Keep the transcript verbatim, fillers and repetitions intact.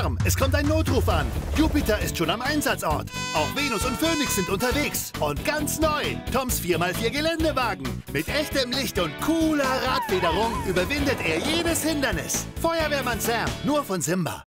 Alarm! Es kommt ein Notruf an. Jupiter ist schon am Einsatzort. Auch Venus und Phönix sind unterwegs. Und ganz neu, Toms vier mal vier Geländewagen. Mit echtem Licht und cooler Radfederung überwindet er jedes Hindernis. Feuerwehrmann Sam, nur von Simba.